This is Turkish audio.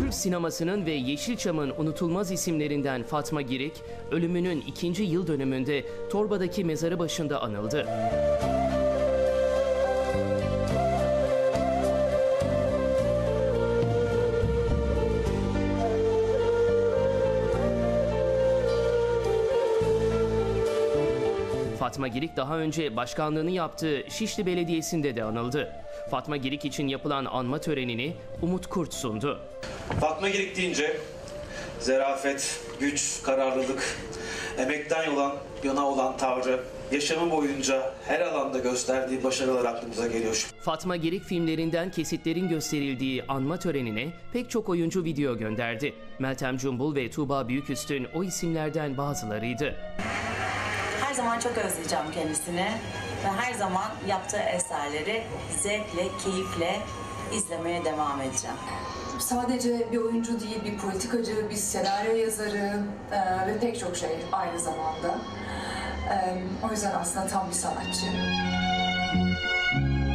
Türk sinemasının ve Yeşilçam'ın unutulmaz isimlerinden Fatma Girik, ölümünün 2. yıl dönümünde Torba'daki mezarı başında anıldı. Fatma Girik daha önce başkanlığını yaptığı Şişli Belediyesi'nde de anıldı. Fatma Girik için yapılan anma törenini Umut Kurt sundu. Fatma Girik deyince zarafet, güç, kararlılık, emekten yana olan tavrı, yaşamı boyunca her alanda gösterdiği başarılar aklımıza geliyor. Fatma Girik filmlerinden kesitlerin gösterildiği anma törenine pek çok oyuncu video gönderdi. Meltem Cumbul ve Tuğba Büyüküstün o isimlerden bazılarıydı. Her zaman çok özleyeceğim kendisini ve her zaman yaptığı eserleri zevkle, keyifle izlemeye devam edeceğim. Sadece bir oyuncu değil, bir politikacı, bir senaryo yazarı ve pek çok şey aynı zamanda. O yüzden aslında tam bir sanatçı.